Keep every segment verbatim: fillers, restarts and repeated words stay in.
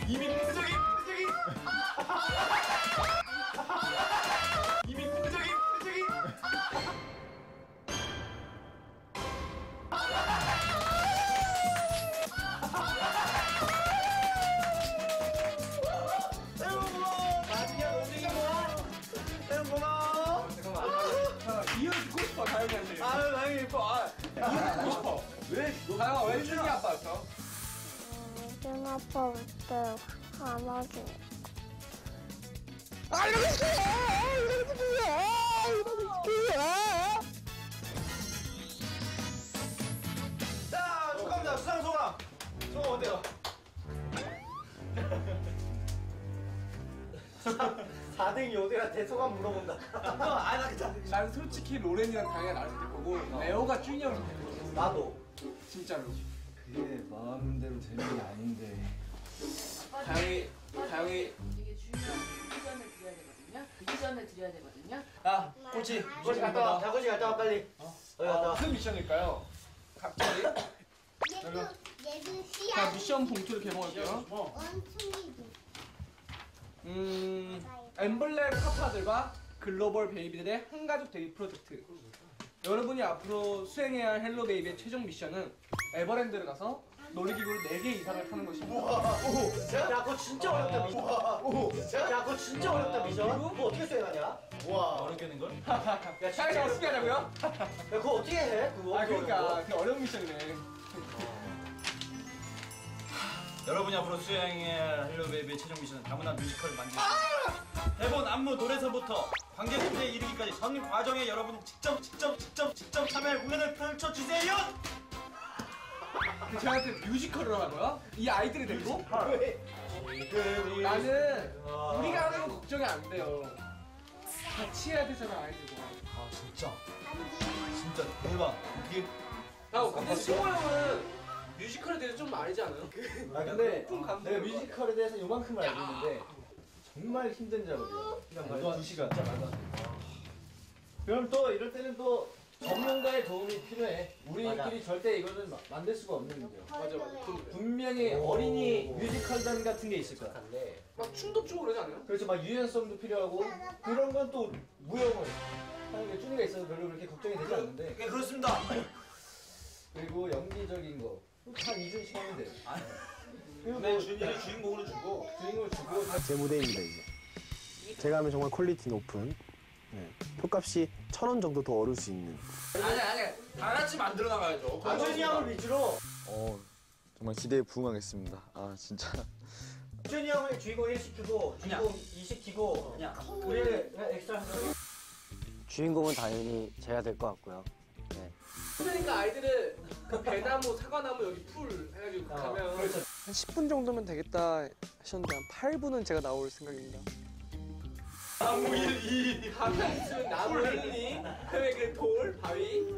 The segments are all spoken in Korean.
이미 표정이 표정이 이미 표정이 표정이 이효 듣고 싶어, 다영이한테. 아유 다행히 예뻐. 아, 이효 듣고 싶어. 왜? 다영아, 왜 준이 아빠였어? 준 아빠 올때 안아주니까. 아, 이러고 싶어! 이러고 싶어! 이러고 싶어! 자, 축하합니다. 수상 소감. 소감 어때요? 사 등이 어디가 대소감 물어본다. 아, 나 괜찮아. 난 솔직히 로렌이랑 다영이가 나를 될 거고, 레오가 준이 형이 될 거고. 나도. 진짜로. 그게 마음대로 되는 게 아닌데. 다영이, 다영이. 이게 중요한 비전을 드려야 되거든요. 비전을 드려야 되거든요. 야, 꼬치. 꼬치 갔다 와. 자, 꼬치 갔다 와, 빨리. 어, 여기 갔다 와. 무슨 미션일까요? 갑자기? 얘도 얘도 자, 씨앗 미션 봉투를 개봉할게요. 원숭이도. 음, 엠블렘 카파들과 글로벌 베이비들의 한가족 데뷔 프로젝트. 여러분이 앞으로 수행해야 할 헬로 베이비의 최종 미션은 에버랜드를 가서 놀이기구를 네 개 이상을 타는 것입니다. 야, 그거 진짜 어렵다, 미션. 야, 그거 진짜 어렵다, 미션. 그거 어떻게 수행하냐? 와, 어렵겠는걸? 야, 잘 진짜 어떻게 하자고요? 야, 그거 어떻게 해? 그거 아, 어떻게 그러니까 어려워? 그 어려운 미션이네. 여러분이 앞으로 수행해야 할 헬로베이비의 최종 미션은 다문화 뮤지컬을 만들기. 대본, 안무, 노래서부터 관객 무대에 이르기까지 전 과정에 여러분 직접 직접 직접 직접 참여할 공연을 펼쳐주세요. 그 저한테 뮤지컬을 하고요? 이 아이들이 데리고? 왜? 나는 우리가 하는 건 걱정이 안 돼요. 같이 해야 되잖아, 아이들과. 아, 진짜. 진짜 대박. 이게 아, 근데 승호 형은 뮤지컬에 대해서 좀 알지 않아요? 아 근데 높은 감동을 내가 뮤지컬에 대해서 요만큼은 알고 있는데 정말 힘든 작업이야. 말도 두 시간. 진짜 말도 안 돼. 그럼 또 이럴 때는 또 전문가의 도움이 필요해. 우리끼리 절대 이거는 마- 만들 수가 없는 문제야. 맞아, 맞아. 분명히 어린이 뮤지컬단 같은 게 있을 거야. 막 춤도 추고 그러지 않아요? 그렇죠. 막 유연성도 필요하고 그런 건 또 무용을 하는 게 준이가 있어서 별로 그렇게 걱정이 되지 않는데. 네, 그렇습니다. 그리고 연기적인 거. 다 이준씩 하면 돼. 그리고 네, 뭐 준이를 주인공으로 주고. 주인공을 주고 제 무대입니다 이제. 제가 하면 정말 퀄리티 높은 네. 표값이 천 원 정도 더 오를 수 있는. 아니, 아니. 다 같이 만들어 나가야죠. 준이 형을 위주로 어 정말 기대에 부응하겠습니다. 아 진짜 준이 형을 주인공 일 시키고 주인공 이 시키고 그냥. 우리를 그냥 엑스트라 하는 주인공은 당연히 제가 될 것 같고요. 네. 그러니까 아이들을 그 배나무, 사과나무 여기 풀 해가지고 가면 그렇죠. 한 십 분 정도면 되겠다 하셨는데 한 팔 분은 제가 나올 생각입니다. 나무 일, 이 가면 있으면 나무 일, 이 그다음에 그 돌, 바위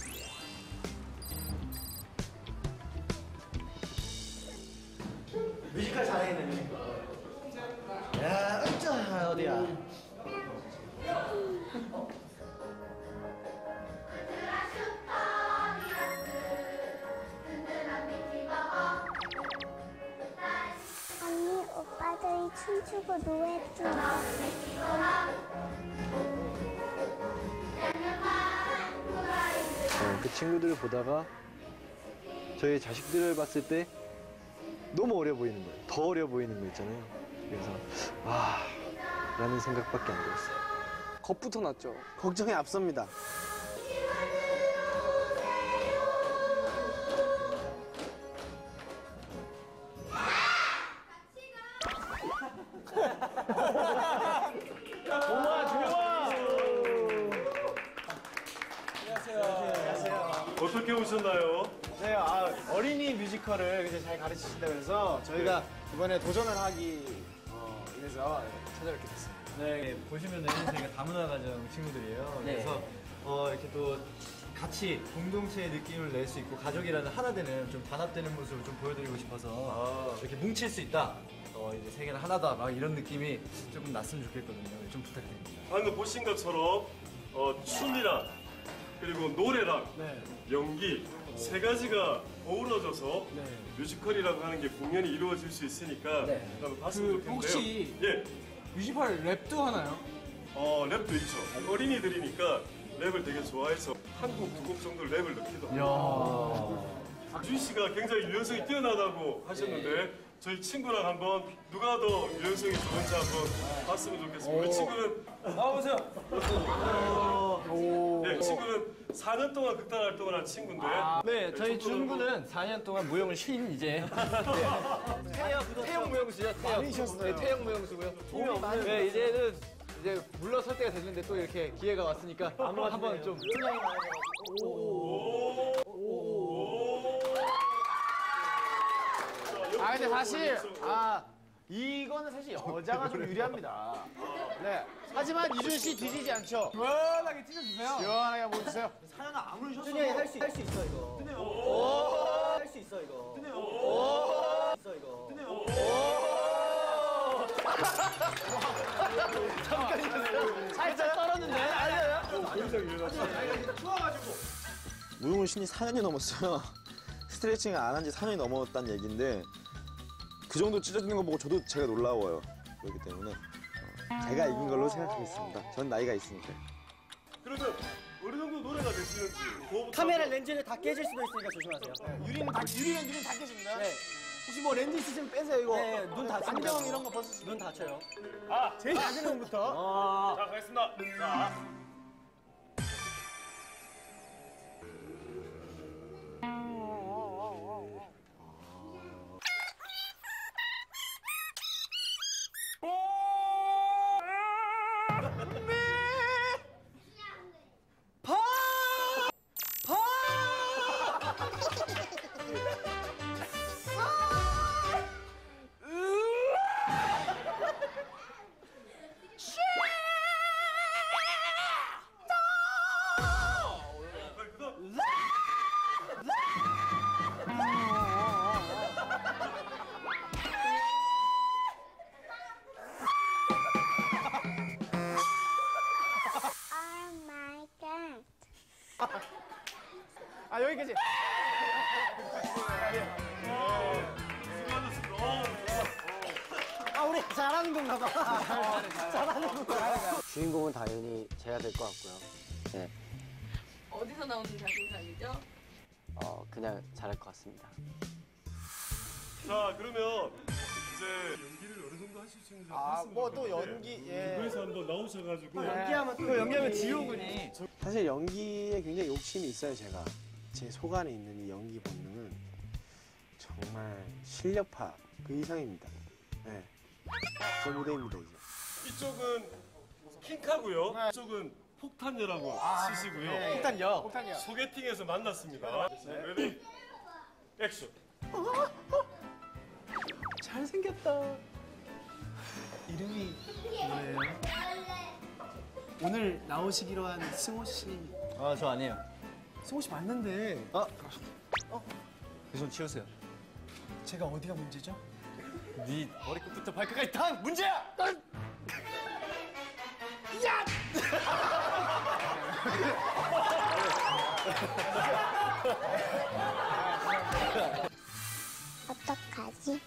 뮤지컬 잘하겠네. 야, 으짜 어디야? 언니 오빠들이 춤추고 노래도. 네, 그 친구들을 보다가 저희 자식들을 봤을 때 너무 어려 보이는 거예요. 더 어려 보이는 거 있잖아요. 그래서 아 라는 생각밖에 안 들었어요. 겁부터 났죠. 걱정이 앞섭니다. 좋아, 좋아. 어떻게 오셨나요? 네, 아, 어린이 뮤지컬을 이제 잘 가르치신다고 해서 저희가 이번에 도전을 하기 어, 위해서 찾아뵙게 됐습니다. 네, 보시면은 저희가 다문화 가정 친구들이에요. 그래서 어, 이렇게 또 같이 공동체의 느낌을 낼 수 있고 가족이라는 하나 되는 좀 단합되는 모습을 좀 보여드리고 싶어서 이렇게 뭉칠 수 있다. 어, 이제 세계는 하나다. 막 이런 느낌이 조금 났으면 좋겠거든요. 좀 부탁드립니다. 방금 보신 것처럼 어, 춤이랑 그리고 노래랑 연기 세 가지가 어우러져서 뮤지컬이라고 하는 게 공연이 이루어질 수 있으니까 한번 봤으면 그 좋겠는데요. 혹시 예, 뮤지컬 랩도 하나요? 어 랩도 있죠. 어린이들이니까 랩을 되게 좋아해서 한 곡, 두 곡 정도 랩을 넣기도 합니다. 준 씨가 굉장히 유연성이 뛰어나다고 하셨는데 저희 친구랑 한번 누가 더 유연성이 좋은지 한번 봤으면 좋겠습니다. 우리 친구는 나와보세요. 네, 친구는 사 년 동안 극단 활동을 한 친구인데. 네, 저희 준구는 사 년 동안 무용을 쉰 이제 네. 태영 태영 무용수죠. 태영. 네, 태영 무용수고요. 네, 이제는 이제 물러설 때가 됐는데 또 이렇게 기회가 왔으니까 한번 좀 분량이 아 근데 사실 아 이거는 사실 여자가 좀 유리합니다. 네. 하지만 이준 씨 뒤지지 않죠? 시원하게 찢어주세요. 시원하게 한번 보세요. 사연아 아무리 쉬었어. 준이 할수 할 수 있어 이거. 할 수 있어 이거. 있어 이거. 살짝 떨었는데. 아니야. 무용을 신이 사 년이 넘었어요. 스트레칭을 안 한 지 사 년이 넘었다는 얘기인데 그 정도 찢어지는 거 보고 저도 제가 놀라워요. 그렇기 때문에 어, 제가 이긴 걸로 생각하겠습니다. 전 나이가 있으니까. 그러면 어느 정도 노래가 되시는지 그거부터 카메라 한번- 렌즈를 다 깨질 수도 있으니까 조심하세요. 유리는 다 유리는 유리는 다 깨집니다. 네. 혹시 뭐 렌즈 있으시면 빼세요 이거. 네, 눈 닫습니다. 안경 이런 거 벗으시면. 눈 닫혀요. 아, 제일 낮은 놈부터. 아. 자 가겠습니다. 자. Oh my god. 아 여기까지. 아 우리 잘하는 건가 봐. 잘하는 건가 봐. 주인공은 당연히 제가 될 것 같고요. 네, 어디서 나오는 자동차이죠? 어, 그냥 잘할 것 같습니다. 자 그러면 이제 연기를 어느 정도 하실 수 있는지 아 봤으면 뭐 또 좋겠는데 연기 예. 그래서 한번 나오셔가지고 연기하면 또 연기하면 지효군이. 사실 연기에 굉장히 욕심이 있어요, 제가. 제 속 안에 있는 이 연기 본능은 정말 실력파 그 이상입니다. 네. 제 무대입니다, 이제. 이쪽은 킹카고요. 이쪽은 폭탄녀라고 치시고요. 네. 폭탄요. 폭탄이요. 소개팅에서 만났습니다. 네. 레디 액션. 잘생겼다. 이름이 뭐예요? 오늘 나오시기로 한 승호 씨. 아, 저 아니에요. 승호 씨 맞는데 아, 그 손 치우세요. 제가 어디가 문제죠? 네 머리끝부터 발끝까지 다 문제야. 어떡하지?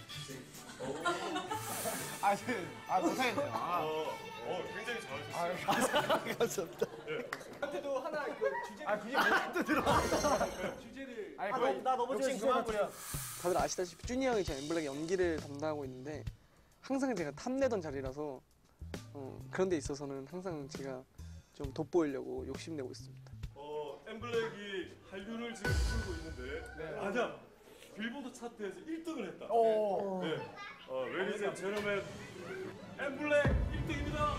아, 그, 아 못하겠네요. 아. 어, 어 굉장히 잘하셨어요. 감사합니다. 한테도 하나 그 주제 아 그게 뭐또 들어. 주제를 아니 아, 그거 너, 나 너무 욕심 좋아해, 그만 주제 부려. 다들 아시다시피 준이 형이 제 엠블랙 연기를 담당하고 있는데 항상 제가 탐내던 자리라서 어, 그런 데 있어서는 항상 제가 좀 돋보이려고 욕심내고 있습니다. 어, 엠블랙이 한류를 지금 이끌고 있는데 아니야 빌보드 차트에서 일 등을 했다. 오. 네. 어, 레디즈 앤 제너맨 엠블랙 일 등입니다.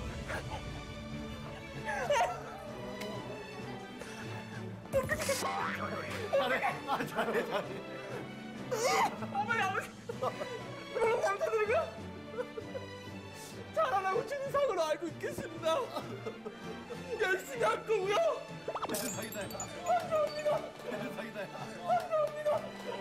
잘해. 아, 잘해, 잘해. 어머니 아버지 너무 감사드리고요. 잘하라고 준상으로 알고 있겠습니다. 열심히 할 거고요. 사기다. 감사합니다. 사기다. 감사합니다.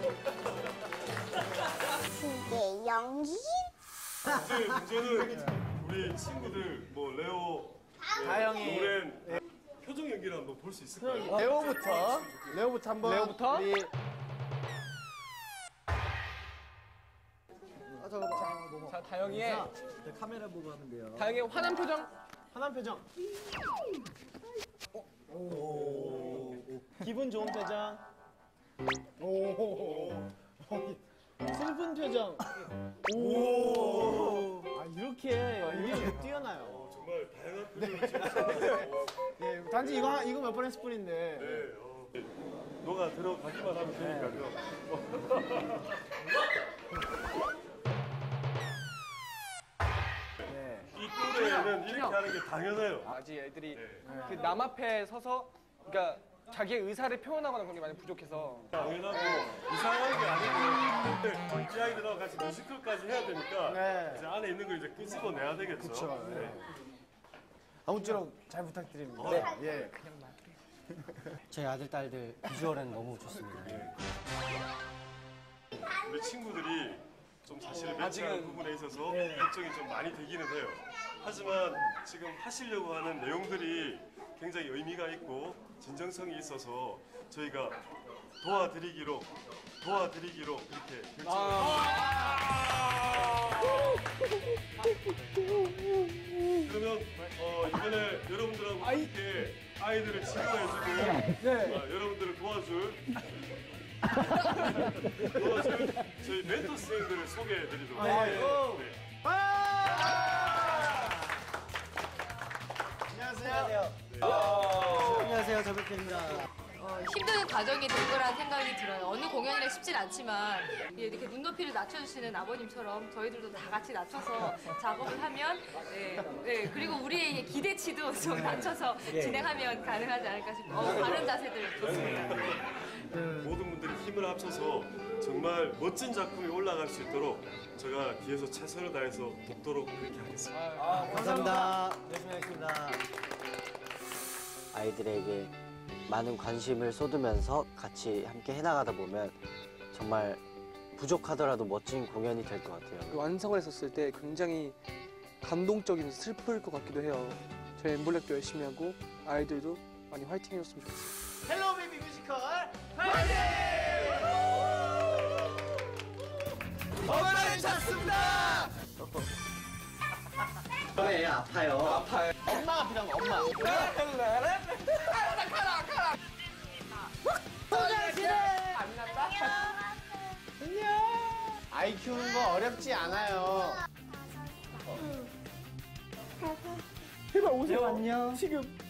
그게 연기? 이제 문제는 우리 친구들 뭐 레오, 다영이. 노렌 표정 연기를 한번 볼 수 있을까요? 레오부터. 레오부터 한번. 레오부터? 우리 저 자, 자 다영이의 네, 카메라 보고 하면 돼요. 다영이의 화난 표정. 화난 표정. 오, 오, 기분 좋은 표정. 오, 슬픈 표정. 오, 아 이렇게 이게 뛰어나요. 정말 다양한 표정을 지었어요. 예, 단지 이거 한- 이거 몇 번 했을 뿐인데. 네, 어, 너가 들어가기만 하면 되니까요. 이 또래에는 이렇게 하는 게 당연해요. 아직 애들이 그 남 앞에 서서 그러니까 자기의 의사를 표현하거나 그런 게 많이 부족해서 당연하고 이상한 게 아니고 이 아이들하고 같이 뮤지컬까지 해야 되니까 네. 이제 안에 있는 걸 이제 끄집어내야 되겠죠. 그쵸, 네. 네. 아무쪼록 잘 부탁드립니다. 네. 예. 저희 아들, 딸들 비주얼은 너무 좋습니다. 우리 친구들이 좀 사실을 매치하는 아직은- 부분에 있어서 걱정이 좀 많이 되기는 해요. 하지만 지금 하시려고 하는 내용들이 굉장히 의미가 있고 진정성이 있어서 저희가 도와드리기로 도와드리기로 그렇게 결정했습니다. 그러면 어, 이번에 여러분들하고 함께 아이들을 치료해주고 어, 여러분들을 도와줄 도와줄 저희 멘토 선생님들을 소개해드리도록 하겠습니다. 네. 안녕하세요. 안녕하세요, 저백입니다. 어, 힘든 과정이 될 거라는 생각이 들어요. 어느 공연이나 쉽진 않지만 이렇게 눈높이를 낮춰주시는 아버님처럼 저희들도 다 같이 낮춰서 작업을 하면 네, 네, 그리고 우리의 기대치도 좀 낮춰서 진행하면 가능하지 않을까 싶어요. 어, 바른 자세들 좋습니다. 모든 분들이 힘을 합쳐서 정말 멋진 작품이 올라갈 수 있도록 제가 뒤에서 최선을 다해서 돕도록 그렇게 하겠습니다. 감사합니다. 열심히 하겠습니다. 아이들에게 많은 관심을 쏟으면서 같이 함께 해나가다 보면 정말 부족하더라도 멋진 공연이 될 것 같아요. 완성을 했었을 때 굉장히 감동적인 슬플 것 같기도 해요. 저희 엠블랙도 열심히 하고 아이들도 많이 화이팅 해줬으면 좋겠어요. 헬로 베이비 뮤지컬 파이팅! 엄마를 찾습니다. 왜 아파요? 아파요. 엄마가 필요한 거 엄마. 카라 카라 카라. 소장씨네. 안 났다? 안녕. 아이 키우는 거 어렵지 않아요. 제발 오세요. 안녕. 지금.